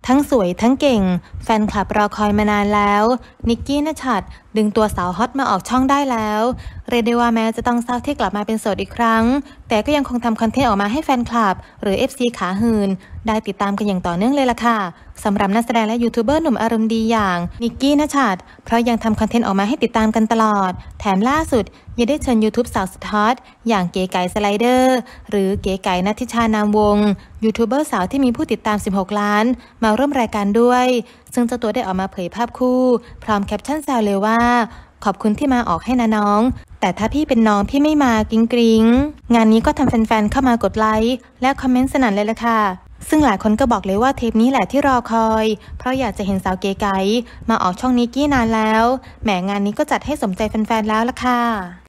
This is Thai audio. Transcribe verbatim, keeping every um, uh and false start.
ทั้งสวยทั้งเก่งแฟนคลับรอคอยมานานแล้วนิกกี้ณชัดดึงตัวสาวฮอตมาออกช่องได้แล้วเรียกได้ว่าแม้จะต้องเศร้าที่กลับมาเป็นโสดอีกครั้งแต่ก็ยังคงทำคอนเทนต์ออกมาให้แฟนคลับหรือ เอฟ ซี ขาหื่นได้ติดตามกันอย่างต่อเนื่องเลยล่ะค่ะสำหรับนักแสดงและยูทูบเบอร์หนุ่มอารมณ์ดีอย่างนิกกี้ณชัดเพราะยังทำคอนเทนต์ออกมาให้ติดตามกันตลอดแถมล่าสุดยังได้เชิญยูทูบสาวสุดฮอตอย่างเก๋ไก่สไลเดอร์หรือเก๋ไก่ณัฐฐิชานามวงศ์ยูทูบเบอร์สาวที่มีผู้ติดตามสิบหกล้านมาร่วมรายการด้วยซึ่งเจ้าตัวได้ออกมาเผยภาพคู่พร้อมแคปชั่นแซวเลยว่าขอบคุณที่มาออกให้นะน้องแต่ถ้าพี่เป็นน้องพี่ไม่มากริ๊งกริ๊งงานนี้ก็ทำแฟนๆเข้ามากดไลค์และคอมเมนต์สนั่นเลยล่ะค่ะซึ่งหลายคนก็บอกเลยว่าเทปนี้แหละที่รอคอยเพราะอยากจะเห็นสาวเก๋ไก๋มาออกช่องนิกกี้นานแล้วแหมงานนี้ก็จัดให้สมใจแฟนๆแล้วล่ะค่ะ